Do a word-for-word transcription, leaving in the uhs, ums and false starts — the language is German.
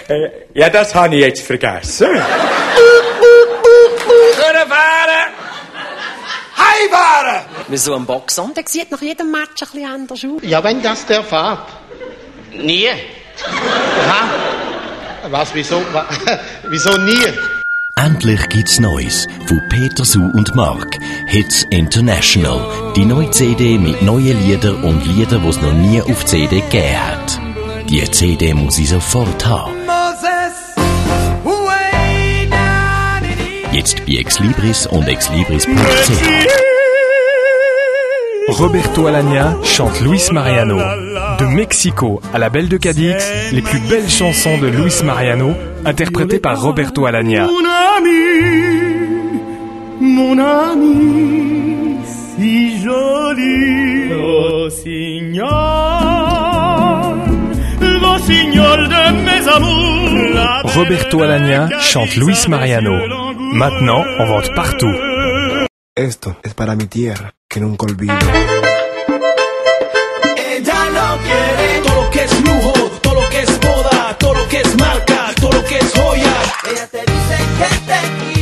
Äh, ja, das habe ich jetzt vergessen. Können fahren! Heimfahren! Wieso ein Boxer? Der sieht nach jedem Match ein bisschen anders aus. Ja, wenn das der fährt. Nie. Aha. Was, wieso? Wieso nie? Endlich gibt's Neues von Peter Su und Mark. Hits International. Die neue C D mit neuen Liedern und Liedern, die es noch nie auf C D gegeben hat. Die C D muss ich sofort haben. Jetzt bei Exlibris und exlibris punkt c h. Roberto Alagna chante Luis Mariano. De Mexico à la Belle de Cadix, les plus belles chansons de Luis Mariano, interprétées par Roberto Alagna. Mon ami, mon ami, si joli, rossignol, rossignol de mes amours. Roberto Alagna chante Luis Mariano. Maintenant, en vente partout. Esto es para mi tierra, que nunca olvido. Ella no quiere todo lo que es lujo, todo lo que es moda, todo lo que es marca, todo lo que es joya. Ella te dice que te quiere.